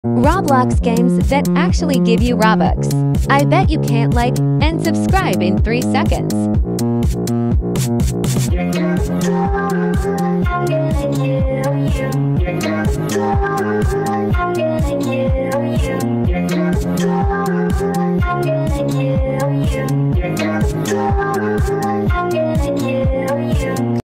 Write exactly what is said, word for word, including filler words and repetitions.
Roblox games that actually give you Robux. I bet you can't like and subscribe in three seconds.